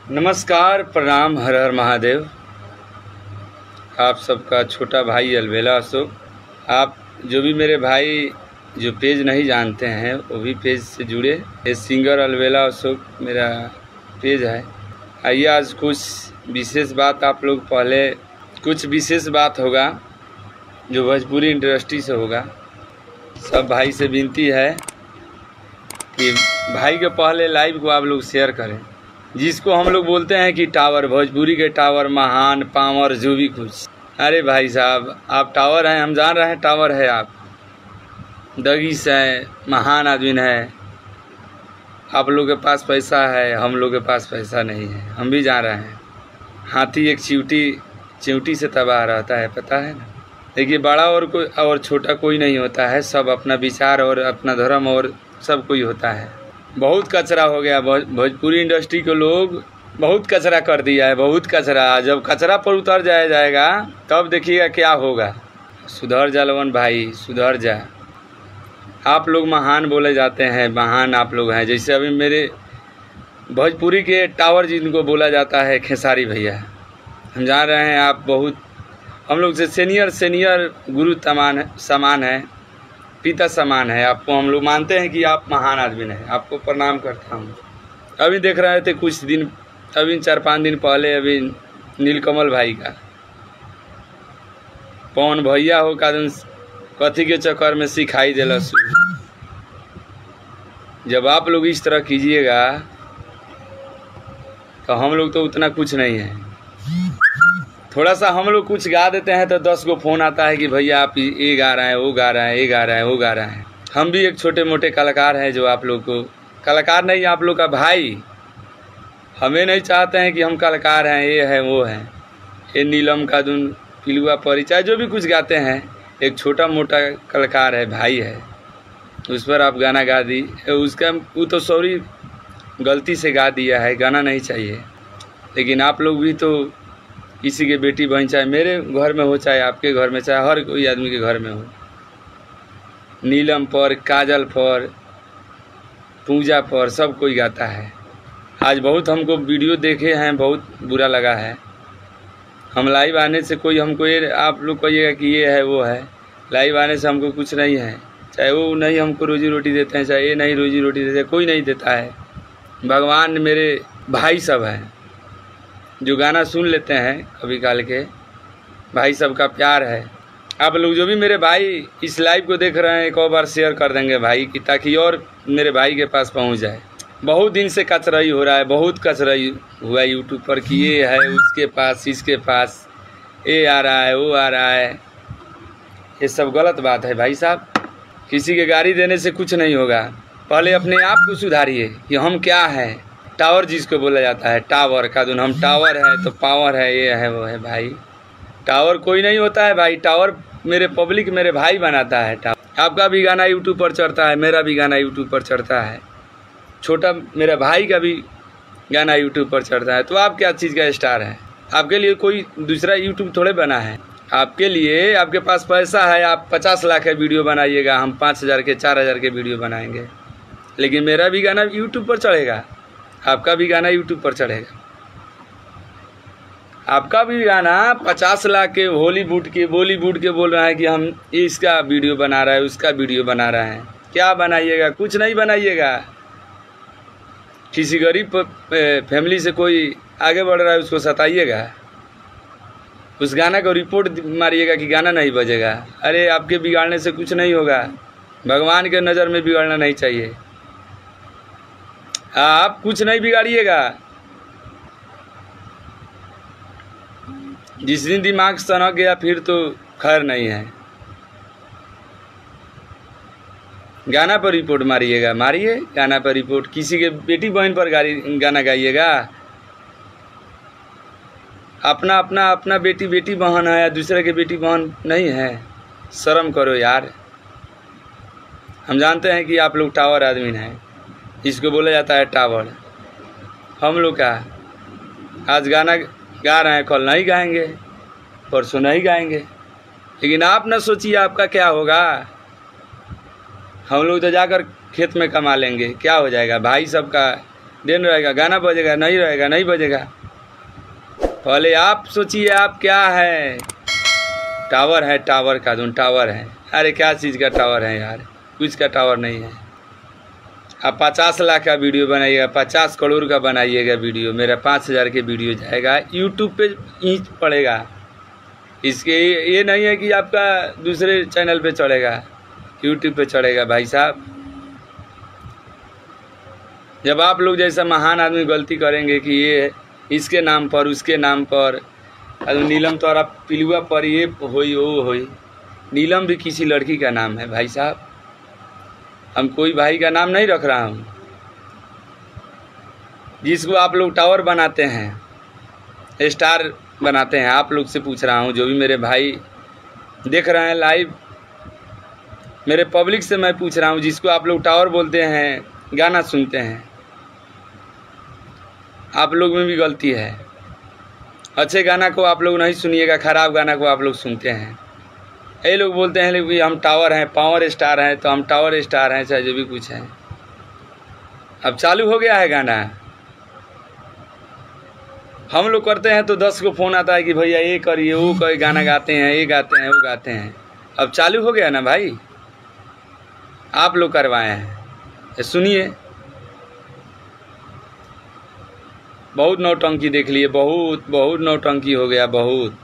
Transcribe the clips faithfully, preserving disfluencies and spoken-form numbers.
नमस्कार, प्रणाम, हर हर महादेव। आप सबका छोटा भाई अलबेला अशोक। आप जो भी मेरे भाई जो पेज नहीं जानते हैं वो भी पेज से जुड़े। ये सिंगर अलबेला अशोक मेरा पेज है। आइए आज कुछ विशेष बात आप लोग पहले कुछ विशेष बात होगा जो भोजपुरी इंडस्ट्री से होगा। सब भाई से विनती है कि भाई के पहले लाइव को आप लोग शेयर करें, जिसको हम लोग बोलते हैं कि टावर, भोजपुरी के टावर, महान, पावर, जो भी कुछ। अरे भाई साहब, आप टावर हैं, हम जान रहे हैं टावर है। आप दगीस है, महान आदमी है। आप लोग के पास पैसा है, हम लोग के पास पैसा नहीं है, हम भी जान रहे हैं। हाथी एक चिवटी चिवटी से तबाह रहता है, पता है ना। देखिए, बड़ा और कोई और छोटा कोई नहीं होता है, सब अपना विचार और अपना धर्म और सब कोई होता है। बहुत कचरा हो गया भोजपुरी इंडस्ट्री के लोग, बहुत कचरा कर दिया है, बहुत कचरा। जब कचरा पर उतर जाया जाएगा तब देखिएगा क्या होगा। सुधर जा लवन भाई, सुधर जा। आप लोग महान बोले जाते हैं, महान आप लोग हैं। जैसे अभी मेरे भोजपुरी के टावर जिनको बोला जाता है खेसारी भैया, हम जान रहे हैं आप बहुत हम लोग से सीनियर सीनियर गुरु तमान समान है, पिता समान है। आपको हम लोग मानते हैं कि आप महान आदमी हैं, आपको प्रणाम करता हूँ। अभी देख रहे थे कुछ दिन, अभी चार पाँच दिन पहले, अभी नीलकमल भाई का पवन भैया हो का कथी के चक्कर में सिखाई दिला। जब आप लोग इस तरह कीजिएगा तो हम लोग तो उतना कुछ नहीं है। थोड़ा सा हम लोग कुछ गा देते हैं तो दस गो फोन आता है कि भैया आप ये गा रहे हैं, वो गा रहे हैं, ये गा रहे हैं, वो गा रहे हैं। हम भी एक छोटे मोटे कलाकार हैं जो आप लोग को कलाकार नहीं, आप लोग का भाई। हमें नहीं चाहते हैं कि हम कलाकार हैं, ये है वो है। ये नीलम का दुन पिलुआ परिचय जो भी कुछ गाते हैं, एक छोटा मोटा कलाकार है, भाई है। उस पर आप गाना गा दी, उसका वो तो सॉरी गलती से गा दिया है, गाना नहीं चाहिए। लेकिन आप लोग भी तो किसी के बेटी बहन, चाहे मेरे घर में हो, चाहे आपके घर में, चाहे हर कोई आदमी के घर में हो, नीलम पर, काजल पर, पूजा पर सब कोई गाता है। आज बहुत हमको वीडियो देखे हैं, बहुत बुरा लगा है। हम लाइव आने से कोई हमको ये आप लोग कहिएगा कि ये है वो है, लाइव आने से हमको कुछ नहीं है। चाहे वो नहीं हमको रोजी रोटी देते हैं, चाहे ये नहीं रोजी रोटी देते हैं, कोई नहीं देता है। भगवान मेरे भाई सब हैं जो गाना सुन लेते हैं कभी काल के, भाई सबका प्यार है। आप लोग जो भी मेरे भाई इस लाइव को देख रहे हैं, एक और बार शेयर कर देंगे भाई की, ताकि और मेरे भाई के पास पहुंच जाए। बहुत दिन से कचराई हो रहा है, बहुत कचराई हुआ यूट्यूब पर कि ये है उसके पास, इसके पास, ये आ रहा है, वो आ रहा है। ये सब गलत बात है भाई साहब। किसी के गाड़ी देने से कुछ नहीं होगा। पहले अपने आप को सुधारिए कि हम क्या है। टावर जिसको बोला जाता है, टावर का दुन, हम टावर है तो पावर है, ये है वो है। भाई टावर कोई नहीं होता है भाई, टावर मेरे पब्लिक मेरे भाई बनाता है। टावर आपका भी गाना यूट्यूब पर चढ़ता है, मेरा भी गाना यूट्यूब पर चढ़ता है, छोटा मेरा भाई का भी गाना यूट्यूब पर चढ़ता है। तो आप क्या चीज़ का स्टार है? आपके लिए कोई दूसरा यूट्यूब थोड़े बना है। आपके लिए, आपके पास पैसा है, आप पचास लाख के वीडियो बनाइएगा, हम पाँच हज़ार के, चार हज़ार के वीडियो बनाएंगे। लेकिन मेरा भी गाना यूट्यूब पर चढ़ेगा, आपका भी गाना यूट्यूब पर चढ़ेगा। आपका भी गाना पचास लाख के हॉलीवुड के, बॉलीवुड के बोल रहा है कि हम इसका वीडियो बना रहा है, उसका वीडियो बना रहा है। क्या बनाइएगा? कुछ नहीं बनाइएगा। किसी गरीब फैमिली से कोई आगे बढ़ रहा है, उसको सताइएगा, उस गाना को रिपोर्ट मारिएगा कि गाना नहीं बजेगा। अरे आपके बिगाड़ने से कुछ नहीं होगा। भगवान के नज़र में बिगाड़ना नहीं चाहिए। आप कुछ नहीं बिगाड़िएगा। जिस दिन दिमाग सनक गया फिर तो खैर नहीं है। गाना पर रिपोर्ट मारिएगा, मारिए गाना पर रिपोर्ट। किसी के बेटी बहन पर गाड़ी गाना गाइएगा। अपना अपना अपना बेटी बेटी बहन है या दूसरे के बेटी बहन नहीं है। शर्म करो यार। हम जानते हैं कि आप लोग टावर आदमी हैं, इसको बोला जाता है टावर। हम लोग का आज गाना गा रहे हैं, कल नहीं गाएंगे, परसों नहीं गाएंगे। लेकिन आप ना सोचिए आपका क्या होगा। हम लोग तो जाकर खेत में कमा लेंगे, क्या हो जाएगा। भाई सबका दिन रहेगा गाना बजेगा, नहीं रहेगा नहीं बजेगा। पहले आप सोचिए आप क्या है। टावर है, टावर का दून टावर है। अरे क्या चीज़ का टावर है यार, कुछ का टावर नहीं है। आप पचास लाख का वीडियो बनाइएगा, पचास करोड़ का बनाइएगा वीडियो, मेरा पाँच हज़ार के वीडियो जाएगा यूट्यूब पे इंच पड़ेगा। इसके ये नहीं है कि आपका दूसरे चैनल पे चढ़ेगा, यूट्यूब पे चढ़ेगा। भाई साहब जब आप लोग जैसा महान आदमी गलती करेंगे कि ये इसके नाम पर उसके नाम पर, नीलम तोरा पिलुआ पर ये होई वो होई, नीलम भी किसी लड़की का नाम है भाई साहब। हम कोई भाई का नाम नहीं रख रहा हूँ। जिसको आप लोग टावर बनाते हैं, स्टार बनाते हैं, आप लोग से पूछ रहा हूँ, जो भी मेरे भाई देख रहे हैं लाइव, मेरे पब्लिक से मैं पूछ रहा हूँ, जिसको आप लोग टावर बोलते हैं, गाना सुनते हैं, आप लोग में भी गलती है। अच्छे गाना को आप लोग नहीं सुनिएगा, ख़राब गाना को आप लोग सुनते हैं। ये लोग बोलते हैं कि हम टावर हैं, पावर स्टार हैं, तो हम टावर स्टार हैं, चाहे जो भी कुछ है। अब चालू हो गया है गाना, हम लोग करते हैं तो दस को फ़ोन आता है कि भैया ये करिए वो करिए, गाना गाते हैं, ये गाते हैं वो गाते हैं। अब चालू हो गया ना भाई, आप लोग करवाए हैं, सुनिए। बहुत नौटंकी देख लिए, बहुत बहुत नौटंकी हो गया, बहुत।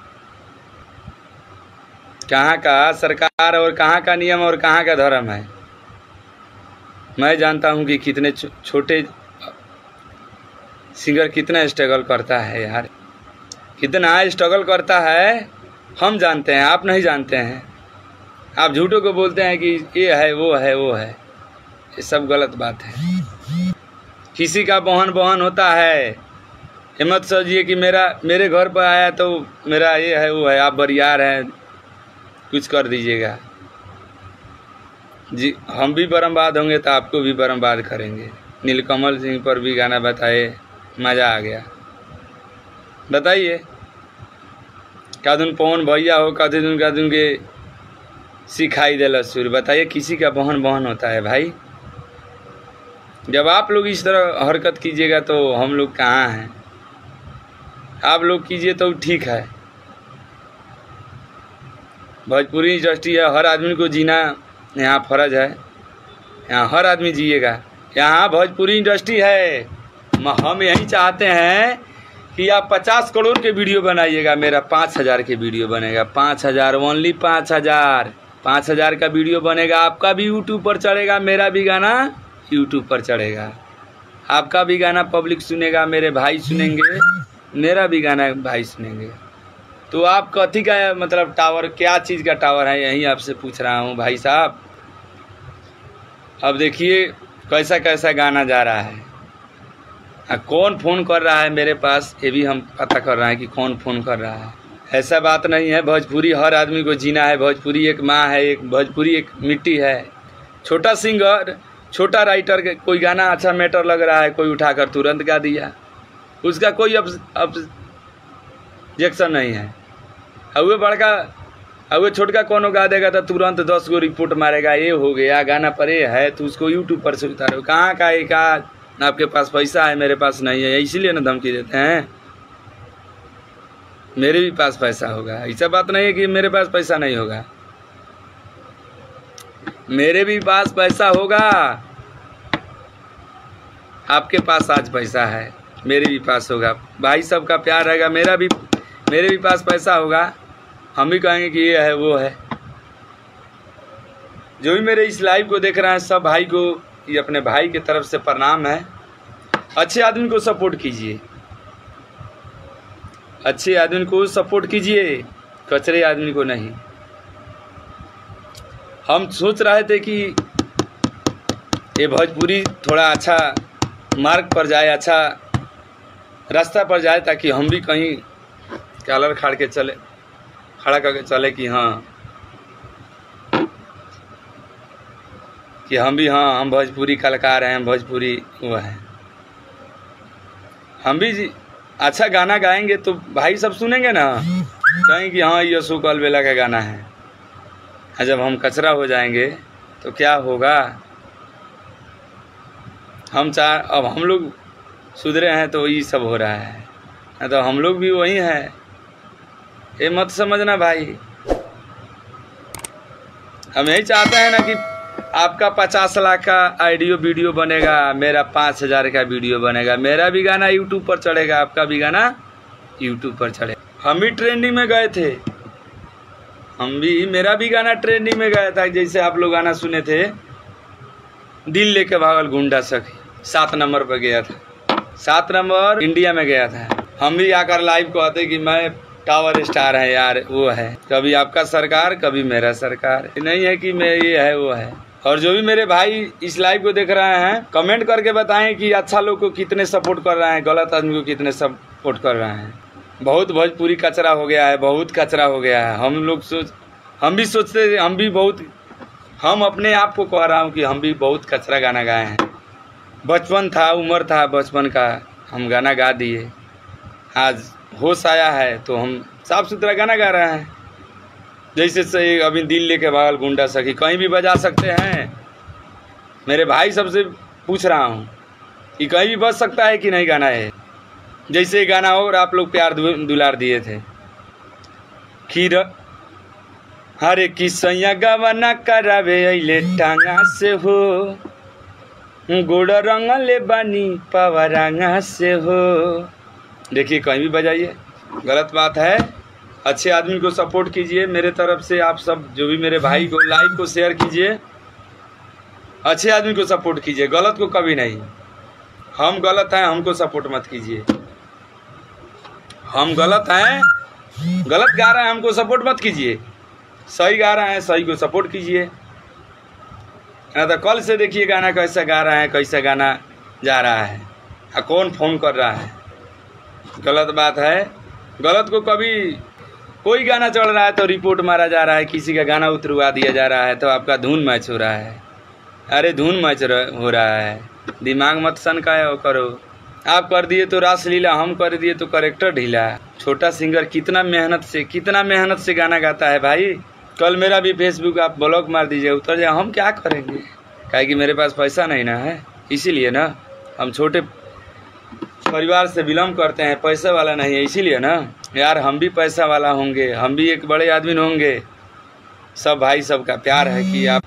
कहाँ का सरकार और कहाँ का नियम और कहाँ का धर्म है। मैं जानता हूँ कि कितने छो, छोटे सिंगर कितना स्ट्रगल करता है यार, कितना स्ट्रगल करता है हम जानते हैं, आप नहीं जानते हैं। आप झूठों को बोलते हैं कि ये है वो है वो है, ये सब गलत बात है। किसी का बहन बहन होता है, ये मत सोचिए कि मेरा मेरे घर पर आया तो मेरा ये है वो है, आप बरियार हैं कुछ कर दीजिएगा जी। हम भी बर्बाद होंगे तो आपको भी बर्बाद करेंगे। नीलकमल सिंह पर भी गाना बताए, मज़ा आ गया। बताइए कादुन पवन भैया हो, कादुन कादुन के सिखाई देला सुर। बताइए किसी का बहन बहन होता है भाई। जब आप लोग इस तरह हरकत कीजिएगा तो हम लोग कहाँ हैं। आप लोग कीजिए तो ठीक है। भोजपुरी इंडस्ट्री है, हर आदमी को जीना यहाँ फ़र्ज है, यहाँ हर आदमी जिएगा। यहाँ भोजपुरी इंडस्ट्री है, हम यही चाहते हैं कि आप पचास करोड़ के वीडियो बनाइएगा, मेरा पाँच हज़ार के वीडियो बनेगा। पाँच हज़ार ओनली पाँच हज़ार पाँच हज़ार का वीडियो बनेगा, आपका भी यूट्यूब पर चढ़ेगा, मेरा भी गाना यूट्यूब पर चढ़ेगा, आपका भी गाना पब्लिक सुनेगा, मेरे भाई सुनेंगे, मेरा भी गाना भाई सुनेंगे। तो आप कथी का मतलब टावर, क्या चीज़ का टावर है, यही आपसे पूछ रहा हूँ भाई साहब। अब देखिए कैसा कैसा गाना जा रहा है, आ, कौन फ़ोन कर रहा है मेरे पास, ये भी हम पता कर रहे हैं कि कौन फ़ोन कर रहा है। ऐसा बात नहीं है, भोजपुरी हर आदमी को जीना है। भोजपुरी एक माँ है, एक भोजपुरी एक मिट्टी है। छोटा सिंगर, छोटा राइटर के कोई गाना अच्छा मैटर लग रहा है, कोई उठाकर तुरंत गा दिया, उसका कोई अब ऑब्जेक्शन नहीं है। अब वो बड़का अब वो छोटका कोनो गा देगा तो तुरंत दस गो रिपोर्ट मारेगा, ये हो गया गाना पर ये है, तो उसको यूट्यूब पर से उतारो। कहाँ का एक आपके पास पैसा है, मेरे पास नहीं है, इसीलिए ना धमकी देते हैं। मेरे भी पास पैसा होगा, ऐसा बात नहीं है कि मेरे पास पैसा नहीं होगा, मेरे भी पास पैसा होगा। आपके पास आज पैसा है, मेरे भी पास होगा, भाई सबका प्यार रहेगा, मेरा भी मेरे भी पास पैसा होगा, हम भी कहेंगे कि ये है वो है। जो भी मेरे इस लाइव को देख रहे हैं सब भाई को, ये अपने भाई की तरफ से प्रणाम है। अच्छे आदमी को सपोर्ट कीजिए, अच्छे आदमी को सपोर्ट कीजिए, कचरे आदमी को नहीं। हम सोच रहे थे कि ये भोजपुरी थोड़ा अच्छा मार्ग पर जाए, अच्छा रास्ता पर जाए, ताकि हम भी कहीं कॉलर खाड़ के चले, खड़ा करके चले कि हाँ कि हम भी, हाँ हम भोजपुरी कलाकार हैं, भोजपुरी वो हैं। हम भी जी अच्छा गाना गाएंगे तो भाई सब सुनेंगे ना, कहेंगे कि हाँ ये अशोक अलबेला का गाना है। जब हम कचरा हो जाएंगे तो क्या होगा। हम चाह अब हम लोग सुधरे हैं तो ये सब हो रहा है, तो हम लोग भी वही हैं, ये मत समझना भाई। हम यही चाहते हैं ना कि आपका पचास लाख का ऑडियो वीडियो बनेगा, मेरा पाँच हज़ार का वीडियो बनेगा, मेरा भी गाना यूट्यूब पर चढ़ेगा, आपका भी गाना यूट्यूब पर चढ़ेगा। हम भी ट्रेंडिंग में गए थे, हम भी मेरा भी गाना ट्रेंडिंग में गया था। जैसे आप लोग गाना सुने थे दिल लेके भागल गुंडा सखी, सात नंबर पर गया था, सात नंबर इंडिया में गया था। हम भी आकर लाइव कहते कि मैं टावर स्टार है यार, वो है कभी आपका सरकार कभी मेरा सरकार, नहीं है कि मैं ये है वो है। और जो भी मेरे भाई इस लाइव को देख रहे हैं कमेंट करके बताएं कि अच्छा लोग को कितने सपोर्ट कर रहे हैं, गलत आदमी को कितने सपोर्ट कर रहे हैं। बहुत भोजपुरी कचरा हो गया है, बहुत कचरा हो गया है। हम लोग सोच हम भी सोचते हम भी बहुत हम अपने आप को कह रहा हूँ कि हम भी बहुत कचरा गाना गाए हैं। बचपन था, उम्र था बचपन का, हम गाना गा दिए। आज होश आया है तो हम साफ सुथरा गाना गा रहे हैं। जैसे से अभी दिल लेके भागल गुंडा सखी कहीं भी बजा सकते हैं। मेरे भाई सबसे पूछ रहा हूँ कि कहीं भी बज सकता है कि नहीं गाना है। जैसे गाना हो और आप लोग प्यार दुलार दिए थे। खीर हरे किसैया गवना करावे अइले टांगा से हो, गोड़ रंगले बानी पवरांगा से हो। देखिए कहीं भी बजाइए, गलत बात है। अच्छे आदमी को सपोर्ट कीजिए। मेरे तरफ से आप सब जो भी मेरे भाई को लाइव को शेयर कीजिए, अच्छे आदमी को सपोर्ट कीजिए, गलत को कभी नहीं। हम गलत हैं, हमको सपोर्ट मत कीजिए। हम गलत हैं, गलत गा रहे हैं, हमको सपोर्ट मत कीजिए। सही गा रहे हैं, सही को सपोर्ट कीजिए। ना तो कल से देखिए गाना कैसा गा रहा है, कैसा गाना जा रहा है, आ कौन फोन कर रहा है। गलत बात है। गलत को कभी कोई गाना चल रहा है तो रिपोर्ट मारा जा रहा है, किसी का गाना उतरवा दिया जा रहा है तो आपका धुन मैच हो रहा है। अरे धुन मैच हो रहा है, दिमाग मत सनकाया करो। आप कर दिए तो रासलीला, हम कर दिए तो करेक्टर ढीला। छोटा सिंगर कितना मेहनत से कितना मेहनत से गाना गाता है भाई। कल मेरा भी फेसबुक आप ब्लॉक मार दीजिए, उतर जाए, हम क्या करेंगे? काहे कि मेरे पास पैसा नहीं ना है, इसीलिए ना। हम छोटे परिवार से बिलोंग करते हैं, पैसे वाला नहीं है, इसीलिए ना। यार हम भी पैसा वाला होंगे, हम भी एक बड़े आदमी होंगे। सब भाई सबका प्यार है कि आप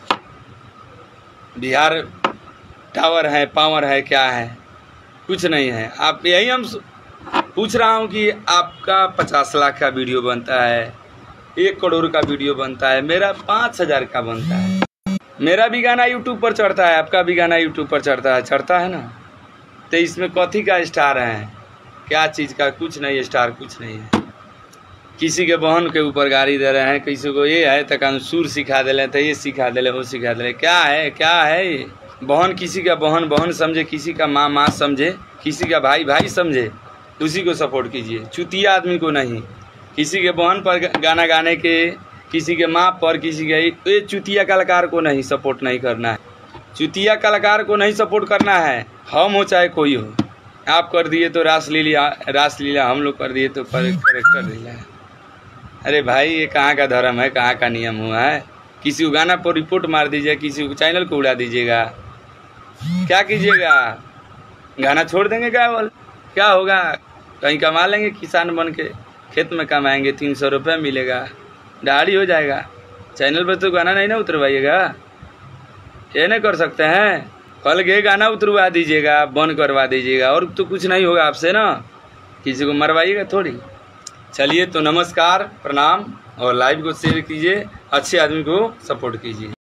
बिहार टावर है, पावर है, क्या है? कुछ नहीं है। आप यही हम पूछ रहा हूँ कि आपका पचास लाख का वीडियो बनता है, एक करोड़ का वीडियो बनता है, मेरा पाँच हजार का बनता है। मेरा भी गाना यूट्यूब पर चढ़ता है, आपका भी गाना यूट्यूब पर चढ़ता है, चढ़ता है ना। तो इसमें कथी का स्टार है, क्या चीज़ का? कुछ नहीं, स्टार कुछ नहीं है। किसी के बहन के ऊपर गाड़ी दे रहे हैं, किसी को ये है तो सुर सिखा दे रहे तो ये सिखा दे रहे, वो सिखा दे रहे। क्या है क्या है ये? बहन किसी का बहन बहन समझे, किसी का माँ माँ समझे, किसी का भाई भाई समझे, उसी को सपोर्ट कीजिए, चुतिया आदमी को नहीं। किसी के बहन पर गाना गाने के, किसी के माँ पर, किसी के ये चुतिया कलाकार को नहीं सपोर्ट नहीं करना है। चुतिया कलाकार को नहीं सपोर्ट करना है, हम हो चाहे कोई हो। आप कर दिए तो रासलीला रासलीला, हम लोग कर दिए तो करेक्टर लीला। अरे भाई ये कहाँ का धर्म है, कहाँ का नियम हुआ है? किसी को गाना पर रिपोर्ट मार दीजिए, किसी को चैनल को उड़ा दीजिएगा, क्या कीजिएगा? गाना छोड़ देंगे क्या? बोल क्या होगा? कहीं कमा लेंगे, किसान बन के खेत में कमाएंगे, तीन सौ रुपये मिलेगा, दाढ़ी हो जाएगा। चैनल पर तो गाना नहीं ना उतरवाइएगा, ये नहीं कर सकते हैं। कल के गाना उतरवा दीजिएगा, बंद करवा दीजिएगा, और तो कुछ नहीं होगा आपसे ना, किसी को मरवाइएगा थोड़ी। चलिए तो नमस्कार, प्रणाम, और लाइव को शेयर कीजिए, अच्छे आदमी को सपोर्ट कीजिए।